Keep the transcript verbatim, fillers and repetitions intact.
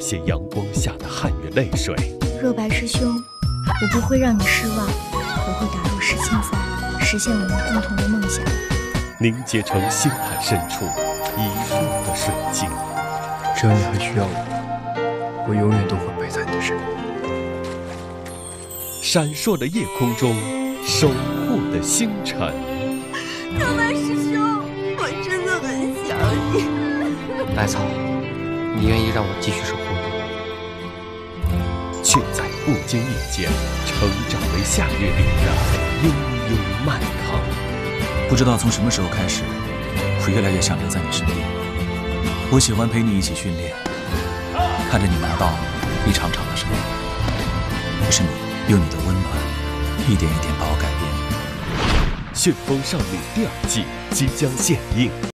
些阳光下的汗与泪水。 若白师兄，我不会让你失望，我会打入世青赛，实现我们共同的梦想。 凝结成心海深处一路的水晶。 只要你还需要我，我永远都会陪在你的身边。 闪烁的夜空中，守护的星辰。 唐白师兄，我真的很想你。 百草，你愿意让我继续守护你？ 却在不经意间，成长为夏月里的悠悠漫长。 不知道从什么时候开始，我越来越想留在你身边。我喜欢陪你一起训练，看着你拿到一场场的胜利。可是你用你的温暖，一点一点把我改变。 《旋风少女》第二季即将献映。